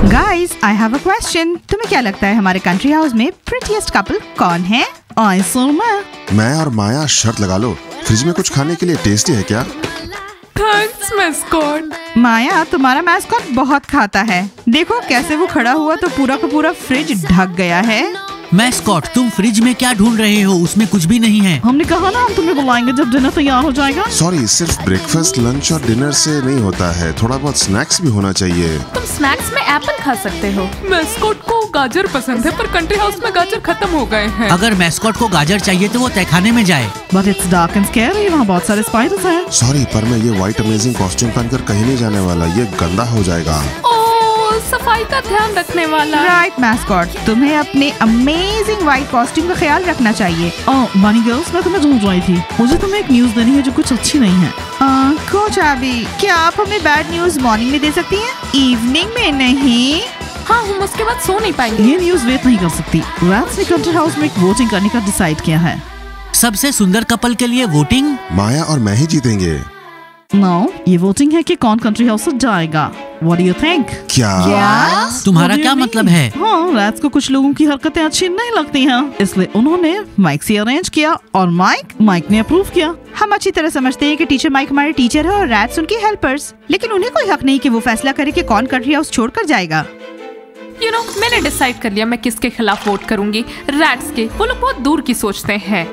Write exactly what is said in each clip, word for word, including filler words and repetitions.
Guys, I have a question. तुम्हें क्या लगता है हमारे कंट्री हाउस में प्रिटीएस्ट कपल कौन है? आई सो मैं मैं और माया शर्त लगा लो, फ्रिज में कुछ खाने के लिए टेस्टी है क्या? Thanks mascot. माया, तुम्हारा मैस्कॉट बहुत खाता है। देखो कैसे वो खड़ा हुआ तो पूरा का पूरा फ्रिज ढक गया है। मैस्कॉट, तुम फ्रिज में क्या ढूंढ रहे हो? उसमें कुछ भी नहीं है। हमने कहा ना हम तुम्हें बुलाएंगे जब डिनर तैयार हो जाएगा। सॉरी, सिर्फ ब्रेकफास्ट, लंच और डिनर से नहीं होता है, थोड़ा बहुत स्नैक्स भी होना चाहिए। तुम स्नैक्स में एप्पल खा सकते हो। मैस्कॉट को गाजर पसंद है पर कंट्री हाउस में गाजर खत्म हो गए हैं। अगर मैस्कॉट को गाजर चाहिए तो वो तहखाने में जाए। But it's dark and scary, वहाँ बहुत सारे स्पाइडर्स हैं। सॉरी, पर मैं ये व्हाइट अमेजिंग कॉस्ट्यूम पहनकर कहीं नहीं जाने वाला, ये गंदा हो जाएगा। सफाई का ध्यान रखने वाला। राइट मैस्कॉट, तुम्हें अपने अमेजिंग व्हाइट कॉस्ट्यूम का ख्याल रखना चाहिए। ओह बनी गर्ल्स, मैं तुम्हें ढूंढ रही थी। मुझे तुम्हें एक न्यूज देनी है जो कुछ अच्छी नहीं है। कोच अभी, क्या आप हमें बैड न्यूज मॉर्निंग में दे सकती हैं, इवनिंग में नहीं? हाँ, हम उसके बाद सो नहीं पाएंगे। ये न्यूज वेट नहीं कर सकती। रैट्स ने कंट्री हाउस में एक वोटिंग करने का डिसाइड किया है। सबसे सुंदर कपल के लिए वोटिंग? माया और मैं ही जीतेंगे। नो, ये वोटिंग है कि कौन कंट्री हाउस से जाएगा। What do you think? क्या? क्या? तुम्हारा क्या मतलब है? हाँ, रैट्स को कुछ लोगों की हरकतें अच्छी नहीं लगती हैं, इसलिए उन्होंने माइक से अरेंज किया और माइक माइक ने अप्रूव किया। हम अच्छी तरह समझते हैं कि टीचर माइक हमारे टीचर है और रैट्स उनके हेल्पर्स, लेकिन उन्हें कोई हक नहीं कि वो फैसला करे कि कौन कंट्री हाउस छोड़कर जाएगा। यू नो, मैंने डिसाइड कर लिया मैं किसके खिलाफ वोट करूंगी। रैट्स के। वो लोग बहुत दूर की सोचते हैं।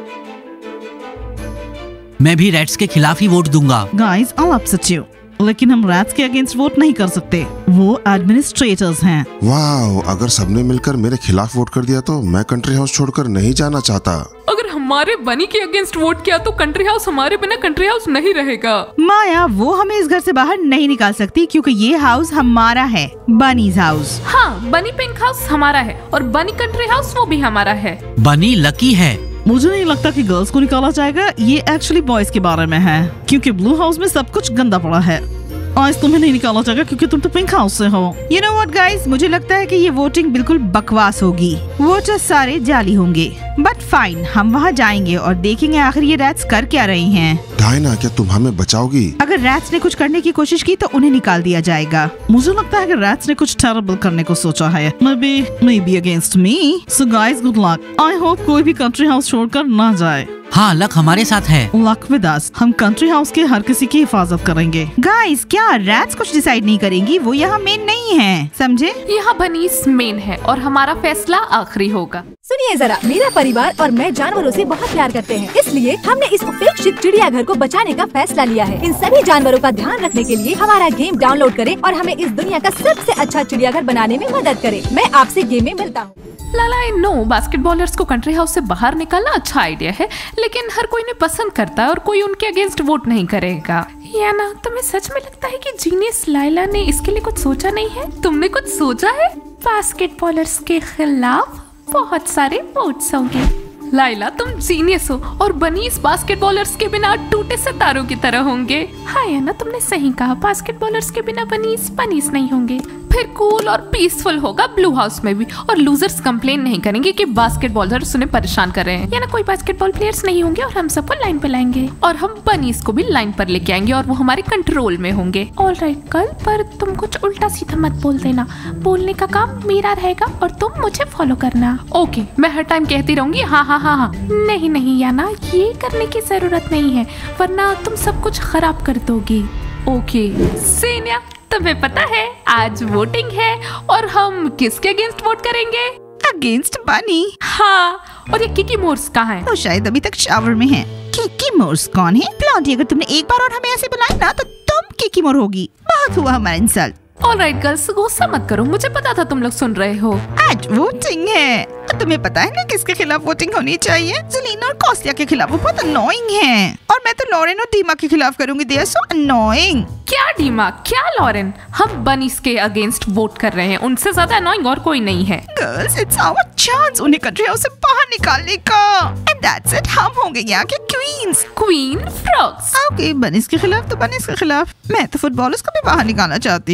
मैं भी रैट्स के खिलाफ ही वोट दूंगा। गाइस, I'll upset you, लेकिन हम रैट्स के अगेंस्ट वोट नहीं कर सकते। वो एडमिनिस्ट्रेटर्स हैं। वाह, अगर सबने मिलकर मेरे खिलाफ वोट कर दिया तो मैं कंट्री हाउस छोड़कर नहीं जाना चाहता। अगर हमारे बनी के अगेंस्ट वोट किया तो कंट्री हाउस हमारे बिना कंट्री हाउस नहीं रहेगा। माया, वो हमें इस घर से बाहर नहीं निकाल सकती क्योंकि ये हाउस हमारा है, बनीज हाउस। हाँ, बनी पिंक हाउस हमारा है और बनी कंट्री हाउस वो भी हमारा है। बनी लकी है। मुझे नहीं लगता कि गर्ल्स को निकाला जाएगा। ये एक्चुअली बॉयज के बारे में है, क्योंकि ब्लू हाउस में सब कुछ गंदा पड़ा है। आज तुम्हें नहीं निकाला जाएगा क्योंकि तुम तो पिंक हाउस से हो। You know what guys, मुझे लगता है कि ये वोटिंग बिल्कुल बकवास होगी। वोटर्स सारे जाली होंगे, बट फाइन, हम वहाँ जाएंगे और देखेंगे आखिर ये रैट्स कर क्या रही हैं। डायना, क्या तुम हमें बचाओगी? अगर रैट्स ने कुछ करने की कोशिश की तो उन्हें निकाल दिया जाएगा। मुझे लगता है कि रैट्स ने कुछ टेरेबल करने को सोचा है। Maybe, maybe against me. So guys, good luck. I hope कोई भी कंट्री हाउस छोड़कर ना जाए। हाँ, लक हमारे साथ है। Luck with us. हम कंट्री हाउस के हर किसी की हिफाजत करेंगे। गाइस, क्या रैट्स कुछ डिसाइड नहीं करेंगी? वो यहाँ मेन नहीं है, समझे? यहाँ बनीस मेन है और हमारा फैसला आखिरी होगा। सुनिए जरा, मेरा परिवार और मैं जानवरों से बहुत प्यार करते हैं, इसलिए हमने इस उपेक्षित चिड़ियाघर को बचाने का फैसला लिया है। इन सभी जानवरों का ध्यान रखने के लिए हमारा गेम डाउनलोड करें और हमें इस दुनिया का सबसे अच्छा चिड़ियाघर बनाने में मदद करें। मैं आपसे गेम में मिलता हूँ। लाला, आई नो बास्केटबॉलर्स को कंट्री हाउस से बाहर निकालना अच्छा आइडिया है, लेकिन हर कोई इन्हें पसंद करता है और कोई उनके अगेंस्ट वोट नहीं करेगा। या ना, तुम्हें सच में लगता है कि जीनियस लाइला ने इसके लिए कुछ सोचा नहीं है? तुमने कुछ सोचा है? बास्केटबॉलर्स के खिलाफ बहुत सारे वोट्स होंगे। लाइला, तुम जीनियस हो और बनी इस बास्केटबॉलर्स के बिना टूटे सितारों की तरह होंगे। हाँ या ना, तुमने सही कहा, बास्केटबॉलर्स के बिना बनीस बनीस नहीं होंगे। फिर कूल और पीसफुल होगा ब्लू हाउस में भी और लूजर्स कंप्लेन नहीं करेंगे कि बास्केटबॉलर्स उन्हें परेशान कर रहे हैं। या ना, कोई बास्केटबॉल प्लेयर्स नहीं होंगे और हम सबको लाइन पे लाएंगे और हम बनीस को भी लाइन पर लेके आएंगे और वो हमारे कंट्रोल में होंगे। ऑलराइट कल, पर तुम कुछ उल्टा सीधा मत बोल देना। बोलने का काम मेरा रहेगा और तुम मुझे फॉलो करना। ओके, मैं हर टाइम कहती रहूंगी हाँ हाँ हाँ हाँ। नहीं नहीं याना, ये करने की जरूरत नहीं है, वरना तुम सब कुछ खराब कर दोगी। ओके सेनिया, तुम्हें पता है आज वोटिंग है और हम किसके अगेंस्ट वोट करेंगे? अगेंस्ट बनी। हाँ, और ये किकी मोर्स कहाँ है? तो शायद अभी तक शावर में है। किकी मोर्स कौन है? प्लॉटी, अगर तुमने एक बार और हमें ऐसे बुलाया ना तो तुम किकी मोर होगी। बहुत हुआ हमारा इंसल्ट। ऑलराइट गर्ल्स, गुस्सा मत करो, मुझे पता था तुम लोग सुन रहे हो। आज वोटिंग है, तो तुम्हें पता है ना किसके खिलाफ वोटिंग होनी चाहिए? ज़लीना और कॉस्टिया के खिलाफ। वो बहुत अनोइंग हैं। और मैं तो लॉरेन और डीमा के खिलाफ करूंगी। They are so annoying. क्या डीमा, क्या लॉरेन? हम बनीस के अगेंस्ट वोट कर रहे हैं, उनसे ज्यादा अनोइंग और कोई नहीं है। गर्ल्स, इट्स आवर चांस उन्हें कंट्री हाउस से बाहर निकालने का। एंड दैट्स इट, हम होंगे यहाँ के queens. Queen frogs. Okay, bunnies के खिलाफ तो बनीस के खिलाफ। मैं तो फुटबॉलर्स को भी बाहर निकालना चाहती हूँ।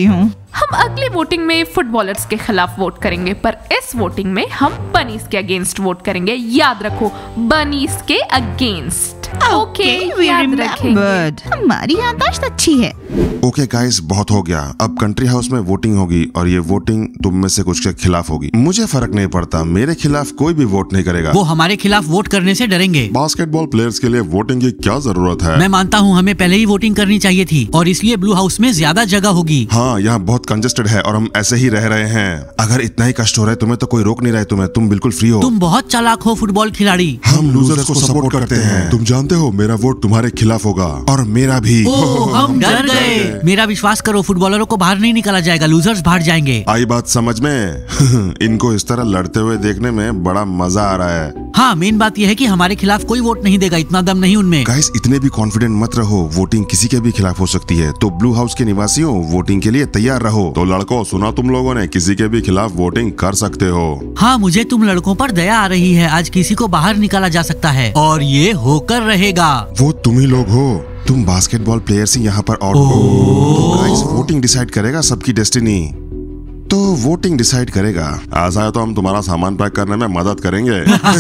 हम अगली वोटिंग में फुटबॉलर्स के खिलाफ वोट करेंगे, पर इस वोटिंग में हम बनीज के अगेंस्ट वोट करेंगे। याद रखो, बनीज के अगेंस्ट। ओके, याद रखेंगे। हमारी याददाश्त अच्छी है। ओके गाइस, बहुत हो गया। अब कंट्री हाउस में वोटिंग होगी और ये वोटिंग तुम में से कुछ के खिलाफ होगी। मुझे फर्क नहीं पड़ता, मेरे खिलाफ कोई भी वोट नहीं करेगा। वो हमारे खिलाफ वोट करने से डरेंगे। बास्केटबॉल प्लेयर्स के लिए वोटिंग की क्या जरूरत है? मैं मानता हूँ हमें पहले ही वोटिंग करनी चाहिए थी और इसलिए ब्लू हाउस में ज्यादा जगह होगी। हाँ, यहाँ बहुत कंजेस्टेड है और हम ऐसे ही रह रहे हैं। अगर इतना ही कष्ट हो रहा है तुम्हें तो कोई रोक नहीं रहा है तुम्हें। तुम बिल्कुल फ्री हो। तुम बहुत चालाक हो फुटबॉल खिलाड़ी। हम लूजर्स को सपोर्ट करते हैं। तुम जानते हो मेरा वोट तुम्हारे खिलाफ होगा और मेरा भी। ओह, हम डर गए। मेरा विश्वास करो, फुटबॉलरों को बाहर नहीं निकाला जाएगा, लूजर्स बाहर जाएंगे। आई बात समझ में? इनको इस तरह लड़ते हुए देखने में बड़ा मजा आ रहा है। हाँ, मेन बात यह है कि हमारे खिलाफ कोई वोट नहीं देगा, इतना दम नहीं उनमें। गाइस, इतने भी कॉन्फिडेंट मत रहो, वोटिंग किसी के भी खिलाफ हो सकती है। तो ब्लू हाउस के निवासियों, वोटिंग के लिए तैयार रहो। तो लड़कों, सुना तुम लोगों ने, किसी के भी खिलाफ वोटिंग कर सकते हो। हाँ, मुझे तुम लड़कों पर दया आ रही है। आज किसी को बाहर निकाला जा सकता है और ये होकर रहेगा। वो तुम ही लोग हो। तुम बास्केटबॉल प्लेयर्स ही यहाँ पर आउट हो। तो गाइस, वोटिंग डिसाइड करेगा सबकी डेस्टिनी। तो वोटिंग डिसाइड करेगा। ऐसा है तो हम तुम्हारा सामान पैक करने में मदद करेंगे।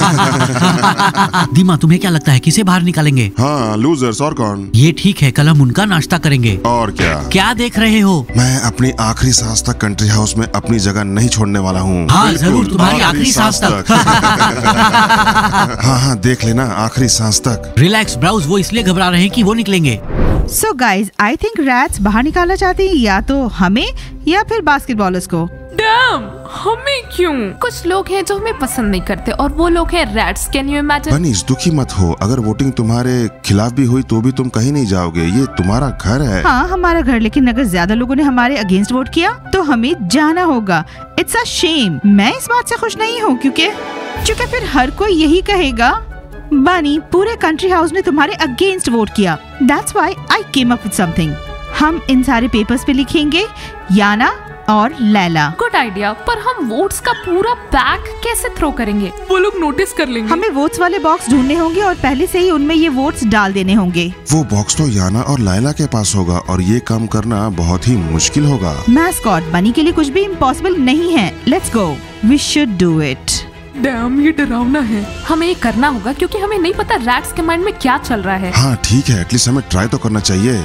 दीमा, तुम्हें क्या लगता है किसे बाहर निकालेंगे? हाँ, लूजर्स। और कौन? ये ठीक है, कल हम उनका नाश्ता करेंगे। और क्या? क्या देख रहे हो? मैं अपनी आखिरी सांस तक कंट्री हाउस में अपनी जगह नहीं छोड़ने वाला हूँ। हाँ, जरूर, तुम्हारी आखिरी सांस तक। हाँ हाँ, देख लेना, आखिरी सांस तक। रिलैक्स ब्राउज, वो इसलिए घबरा रहे हैं कि वो निकलेंगे। So guys, I think rats बाहर निकालना चाहते हैं, या तो हमें या फिर बास्केटबॉलर्स को। डैम, हमें क्यों? कुछ लोग हैं जो हमें पसंद नहीं करते और वो लोग हैं rats. Can you imagine? Bunnies, दुखी मत हो। अगर वोटिंग तुम्हारे खिलाफ भी हुई तो भी तुम कहीं नहीं जाओगे। ये तुम्हारा घर है। हाँ, हमारा घर, लेकिन अगर ज्यादा लोगों ने हमारे अगेंस्ट वोट किया तो हमें जाना होगा। It's a shame. मैं इस बात से खुश नहीं हूँ क्योंकि क्योंकि फिर हर कोई यही कहेगा, बनी, पूरे कंट्री हाउस ने तुम्हारे अगेंस्ट वोट किया। That's why I came up with something. हम इन सारे पेपर्स पे लिखेंगे याना और लैला। गुड आइडिया, पर हम वोट्स का पूरा पैक कैसे थ्रो करेंगे? वो लोग नोटिस कर लेंगे। हमें वोट्स वाले बॉक्स ढूंढने होंगे और पहले से ही उनमें ये वोट्स डाल देने होंगे। वो बॉक्स तो याना और लैला के पास होगा और ये काम करना बहुत ही मुश्किल होगा। मैस्कॉट, बनी के लिए कुछ भी इम्पॉसिबल नहीं है। Let's go, we should do it. Damn, ये डरावना है। हमें ये करना होगा क्योंकि हमें नहीं पता रैट्स के माइंड में क्या चल रहा है। हाँ ठीक है, एटलीस्ट हमें ट्राई तो करना चाहिए।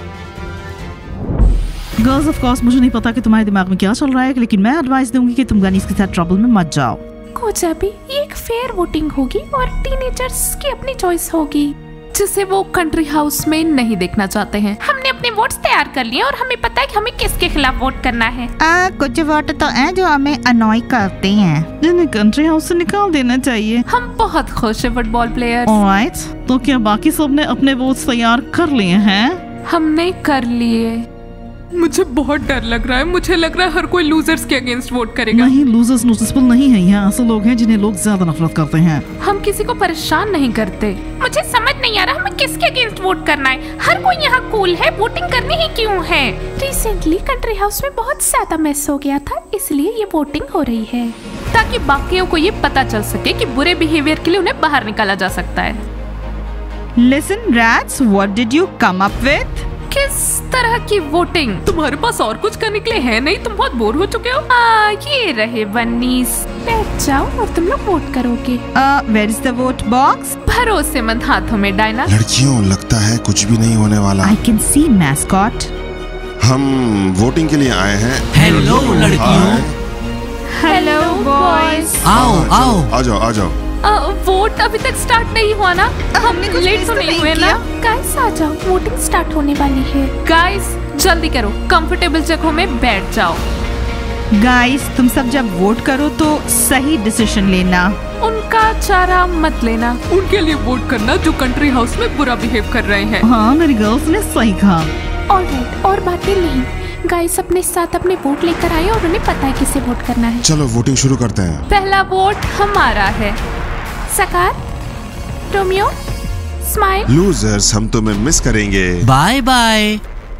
गर्ल्स, ऑफ कोर्स मुझे नहीं पता कि तुम्हारे दिमाग में क्या चल रहा है, लेकिन मैं एडवाइस दूंगी कि तुम गनीस के साथ ट्रबल में मत जाओ। कुछ अभी ये एक फेयर वोटिंग होगी और टीनेजर्स की अपनी चॉइस होगी जिसे वो कंट्री हाउस में नहीं देखना चाहते हैं। हमने अपने वोट्स तैयार कर लिए और हमें पता है कि हमें किसके खिलाफ वोट करना है। आ, कुछ वोट तो हैं जो हमें अनॉय करते हैं, जिन्हें कंट्री हाउस से निकाल देना चाहिए। हम बहुत खुश है फुटबॉल प्लेयर। ऑलराइट, तो क्या बाकी सब ने अपने वोट्स तैयार कर लिए हैं? हमने कर लिए। मुझे बहुत डर लग रहा है। मुझे लग रहा है हर कोई लूजर्स के अगेंस्ट वोट करेगा। नहीं, लूजर्स नोटिसेबल नहीं है। यहाँ ऐसे लोग हैं जिन्हें लोग ज्यादा नफरत करते हैं। हम किसी को परेशान नहीं करते। मुझे समझ नहीं आ रहा हमें किसके अगेंस्ट वोट करना है। हर कोई यहाँ कूल है, वोटिंग करनी ही क्यों है? रिसेंटली कंट्री हाउस में बहुत ज्यादा मैस हो गया था, इसलिए ये वोटिंग हो रही है ताकि बाकियों को ये पता चल सके कि बुरे बिहेवियर के लिए उन्हें बाहर निकाला जा सकता है। Listen rats, what did you come up with? किस तरह की वोटिंग? तुम्हारे पास और कुछ करने के लिए है नहीं? तुम बहुत बोर हो चुके हो। आ, ये रहे बन्नीस, बैठ जाओ और तुम लोग वोट करोगे। Where is the vote box? भरोसेमंद हाथों में डायना। लड़कियों, लगता है कुछ भी नहीं होने वाला। I can see mascot. हम वोटिंग के लिए आए हैं। हेलो लड़कियों। Hello boys. आओ आओ, आ जाओ आ जाओ। वोट अभी तक स्टार्ट नहीं हुआ ना? हमने कुछ लेट मिस तो तो नहीं नहीं हुए ना? किया। गाइस आ जाओ, वोटिंग स्टार्ट होने वाली है। गाइस जल्दी करो, कंफर्टेबल जगहों में बैठ जाओ। गाइस, तुम सब जब वोट करो तो सही डिसीजन लेना। उनका चारा मत लेना। उनके लिए वोट करना जो कंट्री हाउस में बुरा बिहेव कर रहे हैं। हाँ, मेरी गर्ल्स ने सही कहा। ऑलराइट, और बातें नहीं। गाइस अपने साथ अपने वोट लेकर आए और उन्हें पता है किसे वोट करना है। चलो वोटिंग शुरू करते हैं। पहला वोट हमारा है। सकार, रोमियो, स्माइल। लूजर्स, हम तुम्हें मिस करेंगे। Bye bye.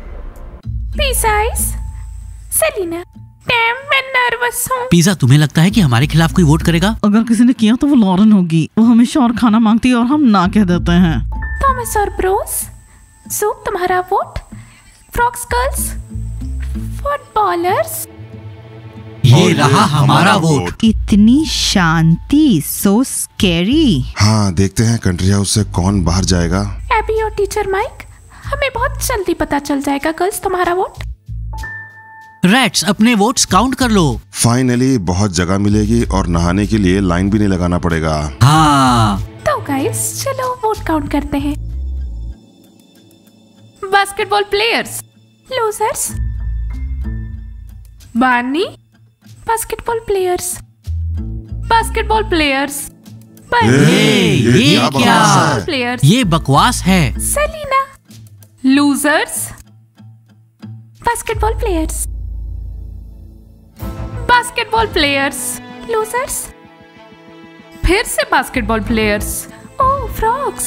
Peace ice, Selina. Damn, मैं नर्वस हूँ। पिज़्ज़ा, तुम्हें लगता है कि हमारे खिलाफ कोई वोट करेगा? अगर किसी ने किया तो वो लॉरेन होगी। वो हमेशा और खाना मांगती है और हम ना कह देते हैं। थॉमस और ब्रोस, सूप तुम्हारा vote. Frogs girls, football ballers. ये रहा हमारा वोट। इतनी शांति, सो स्कैरी। हाँ, देखते हैं कंट्री हाउस से कौन बाहर जाएगा। एबी और टीचर माइक, हमें बहुत जल्दी पता चल जाएगा गर्ल्स तुम्हारा वोट। रैट्स, अपने वोट्स काउंट कर लो। फाइनली बहुत जगह मिलेगी और नहाने के लिए लाइन भी नहीं लगाना पड़ेगा। हाँ। तो गाइस चलो वोट काउंट करते हैं। Basketball players, losers. Bunny, basketball players, basketball players. ये, ये ये क्या क्या? बकवास है? प्लेयर्स। ये बकवास है। Selina, losers. Basketball players, basketball players, losers. फिर से बास्केटबॉल प्लेयर्स। ओह फ्रॉक्स।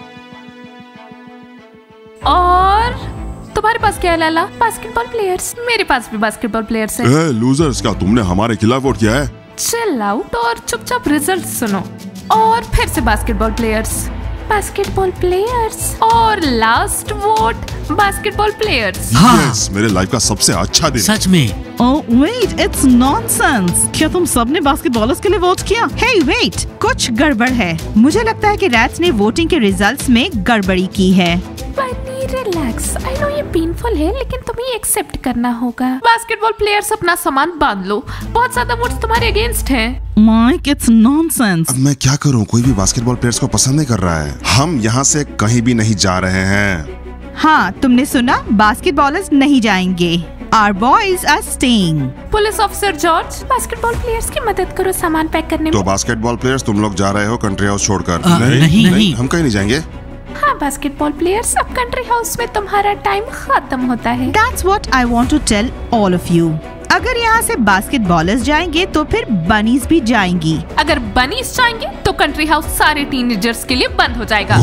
और तुम्हारे पास क्या है लाला? Basketball players. मेरे पास भी बास्केटबॉल प्लेयर्स है। ए, लूजर्स, क्या तुमने हमारे खिलाफ वोट किया है? चिल आउट और चुपचाप रिजल्ट सुनो। और फिर से बास्केटबॉल प्लेयर्स, बास्केटबॉल प्लेयर्स। और लास्ट वोट बास्केटबॉल प्लेयर्स। हाँ। यस, मेरे लाइफ का सबसे अच्छा दिन। सच में। Oh wait, it's nonsense. क्या तुम सबने बास्केटबॉलर्स के लिए वोट किया? हे वेट, कुछ गड़बड़ है। मुझे लगता है कि रैट्स ने वोटिंग के रिजल्ट्स में गड़बड़ी की है। बनी रिलैक्स, आई नो ये पेनफुल है लेकिन तुम्हें एक्सेप्ट करना होगा। बास्केटबॉल प्लेयर्स अपना सामान बांध लो, बहुत ज्यादा वोट्स तुम्हारे अगेंस्ट हैं। Mike, it's nonsense. अब मैं क्या करूं? कोई भी बास्केटबॉल प्लेयर्स को पसंद नहीं कर रहा है। हम यहाँ से कहीं भी नहीं जा रहे हैं। हाँ, तुमने सुना, बास्केटबॉलर्स नहीं जाएंगे। Our boys are staying. Police officer George, basketball players की मदद करो सामान पैक करने में। तो बास्केटबॉल प्लेयर्स, तुम लोग जा रहे हो कंट्री हाउस छोड़कर? आ, नहीं, नहीं, नहीं। हम कहीं नहीं जाएंगे। हाँ बास्केटबॉल प्लेयर्स, अब कंट्री हाउस में तुम्हारा टाइम खत्म होता है। That's what I want to tell all of you. अगर यहाँ से बास्केटबॉलर्स जाएंगे तो फिर बनीज भी जाएंगी। अगर बनीज जाएंगे तो कंट्री हाउस सारे टीनेजर्स के लिए बंद हो जाएगा।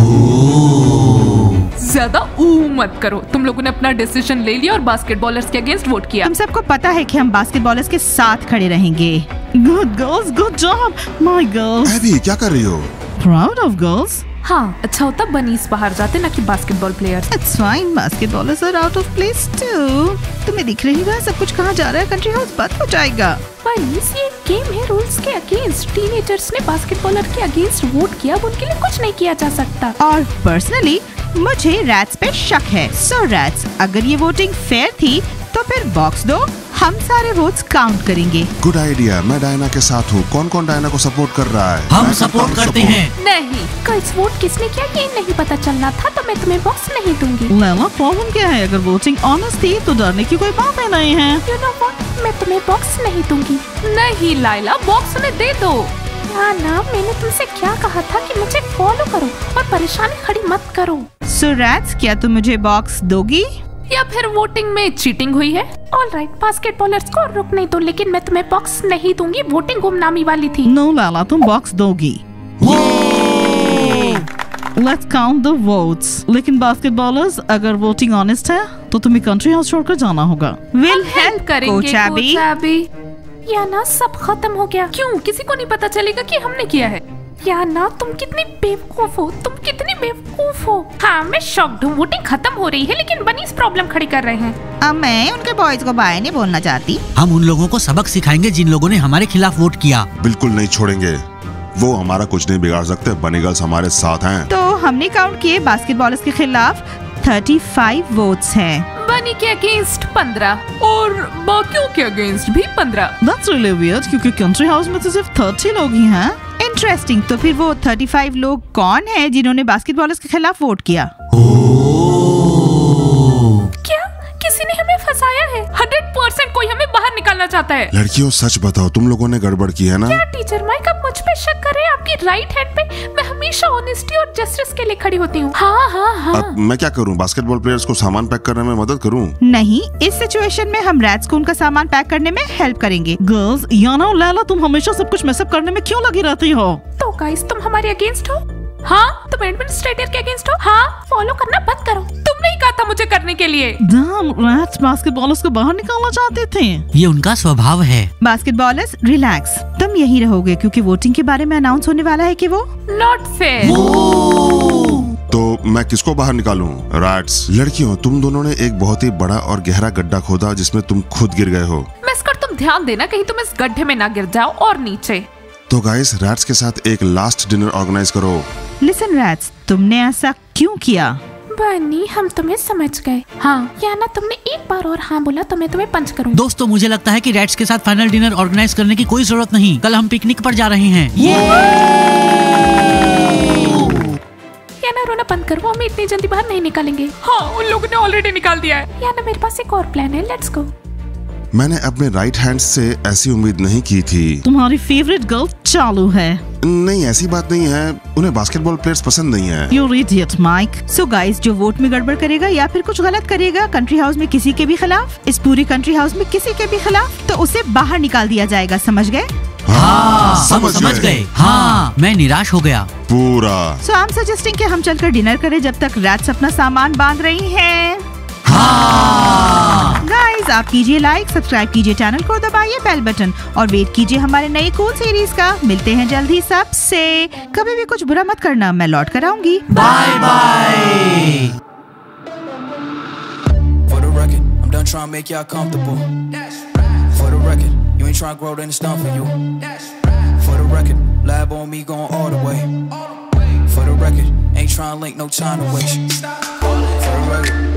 ज्यादा ऊ मत करो, तुम लोगों ने अपना डिसीजन ले लिया और बास्केटबॉलर्स के अगेंस्ट वोट किया। हम सबको पता है कि हम बास्केटबॉलर्स के साथ खड़े रहेंगे। Good girls, good job my girls. Abby, क्या कर रही हो? Proud of girls. हाँ, अच्छा होता बनीज बाहर जाते ना कि basketball players. It's fine, basketballers are out of place too. तुम्हें दिख रही है सब कुछ कहाँ जा रहा है? कंट्री हाउस बंद हो जाएगा। बनीज ये गेम है रूल्स के अगेंस्ट। टीनेजर्स ने बास्केटबॉलर के अगेंस्ट वोट किया, अब उनके लिए कुछ नहीं किया जा सकता। और पर्सनली मुझे रैट्स पे शक है। सो रैट्स, अगर ये वोटिंग फेयर थी तो फिर बॉक्स दो, हम सारे वोट्स काउंट करेंगे। गुड आइडिया, मैं डायना के साथ हूँ। कौन कौन डायना को सपोर्ट कर रहा है? हम मैं सपोर्ट करता हूँ करते support। हैं। नहीं, गर्ल्स वोट किसने किया ये नहीं पता चलना था, तो मैं तुम्हें बॉक्स नहीं दूंगी। लैला, प्रॉब्लम क्या है? अगर वोटिंग ऑनेस्ट थी तो डरने की कोई बात ही नहीं है। यू नो व्हाट, मैं तुम्हें बॉक्स नहीं दूंगी। नहीं लाइला, बॉक्स उन्हें दे दो। हाँ ना, मैंने तुमसे क्या कहा था कि मुझे फॉलो करो और परेशानी खड़ी मत करो। सो रैट्स, क्या तुम मुझे बॉक्स दोगी? या फिर वोटिंग में चीटिंग हुई है? ऑल राइट, बास्केटबॉलर्स को रुक नहीं दो, लेकिन मैं तुम्हें बॉक्स नहीं दूंगी। वोटिंग गुमनामी वाली थी। नो लैला, तुम बॉक्स दोगी। Let's count the votes. लेकिन बास्केटबॉलर्स, अगर वोटिंग ऑनेस्ट है तो तुम्हें कंट्री हाउस छोड़कर जाना होगा। विल हेल्प हेल्प करेंगे कोच एबी। Coach Abby. या ना सब खत्म हो गया। क्यों? किसी को नहीं पता चलेगा कि हमने किया है। या ना, तुम कितनी बेवकूफ हो, तुम कितनी बेवकूफ हो। हाँ, मैं शॉक्ड हूँ। वोटिंग खत्म हो रही है लेकिन बनीज प्रॉब्लम खड़ी कर रहे हैं। अब मैं उनके बॉयज को बाय नहीं बोलना चाहती। हम उन लोगों को सबक सिखाएंगे जिन लोगों ने हमारे खिलाफ वोट किया। बिल्कुल नहीं छोड़ेंगे। वो हमारा कुछ नहीं बिगाड़ सकते। बनी गर्ल्स हमारे साथ हैं। तो हमने काउंट किए, बास्केटबॉलर्स के खिलाफ पैंतीस वोट्स हैं। बनी के अगेंस्ट पंद्रह और बाकियों के अगेंस्ट भी पंद्रह। That's really weird, क्योंकि कंट्री हाउस में तो सिर्फ तीस लोग ही हैं। इंटरेस्टिंग। तो फिर वो पैंतीस लोग कौन हैं जिन्होंने बास्केटबॉलर्स के खिलाफ वोट किया? क्या किसी ने हमें फंसाया है? हंड्रेड परसेंट कोई हमें बाहर निकालना चाहता है। लड़कियों, सच बताओ, तुम लोगों ने गड़बड़ की है ना? क्या टीचर माइक आप मुझ पे शक कर रहे हैं? आपकी राइट हैंड पे मैं हमेशा ऑनेस्टी और जस्टिस के लिए खड़ी होती हूँ। हाँ हाँ हाँ। अब मैं क्या करूं? बास्केटबॉल प्लेयर्स को सामान पैक करने में मदद करूं? नहीं, इस सिचुएशन में हम रैट्स को उनका सामान पैक करने में हेल्प करेंगे। गर्ल्स, याना और लैला, तुम हमेशा सब कुछ मैसअप करने में क्यों लगी रहती हो? तो गाइस, तुम हमारे अगेंस्ट हो? हाँ, तुम एडमिनिस्ट्रेटर के अगेंस्ट हो? हाँ, फॉलो करना बंद करो। तुमने ही कहा था मुझे करने के लिए। Damn, रैट्स बास्केटबॉलर्स को बाहर निकालना चाहते थे। ये उनका स्वभाव है। बास्केटबॉलर्स, रिलैक्स, तुम यही रहोगे क्योंकि वोटिंग के बारे में अनाउंस होने वाला है कि वो नॉट फेयर। तो मैं किसको बाहर निकालूं? रैट्स, लड़कियों, तुम दोनों ने एक बहुत ही बड़ा और गहरा गड्ढा खोदा जिसमें तुम खुद गिर गए हो। मिस्कर, तुम ध्यान देना कहीं तुम इस गड्ढे में ना गिर जाओ और नीचे। तो गाइस, रैट्स के साथ एक लास्ट डिनर ऑर्गेनाइज करो। लिसन रैट्स, तुमने ऐसा क्यों किया? बनी, हम तुम्हें समझ गए। हाँ या ना, तुमने एक बार और हाँ बोला तो मैं तुम्हें पंच करूँ। दोस्तों, मुझे लगता है कि रैट्स के साथ फाइनल डिनर ऑर्गेनाइज करने की कोई जरूरत नहीं। कल हम पिकनिक पर जा रहे हैं। या ना, रोना बंद करो, हमें इतनी जल्दी बाहर नहीं निकालेंगे। हाँ, उन लोगों ने ऑलरेडी निकाल दिया है। या ना, मेरे पास एक और प्लान है, लेट्स गो। मैंने अपने राइट हैंड से ऐसी उम्मीद नहीं की थी। तुम्हारी फेवरेट गर्ल चालू है। नहीं, ऐसी बात नहीं है, उन्हें बास्केटबॉल प्लेयर्स पसंद नहीं है। You're idiot, Mike. So guys, जो वोट में गड़बड़ करेगा या फिर कुछ गलत करेगा कंट्री हाउस में किसी के भी खिलाफ, इस पूरी कंट्री हाउस में किसी के भी खिलाफ, तो उसे बाहर निकाल दिया जाएगा। समझ गए? हाँ, समझ, समझ गए। हाँ, मैं निराश हो गया पूरा। सो आई एम सजेस्टिंग कि हम चलकर डिनर करें जब तक रैट्स अपना सामान बांध रही हैं। हाँ। गाइस, आप कीजिए लाइक, सब्सक्राइब कीजिए चैनल को, दबाइए बेल बटन और वेट कीजिए हमारे नए कूल सीरीज का। मिलते हैं जल्द ही सबसे। कभी भी कुछ बुरा मत करना, मैं लौट कर आऊंगी। Bye bye. For the record, I'm done trying to make y'all comfortable. For the record, you ain't trying to grow, then it's done for you. For the record, lab on me going all the way. For the record, ain't trying to link, no time to waste. For the record.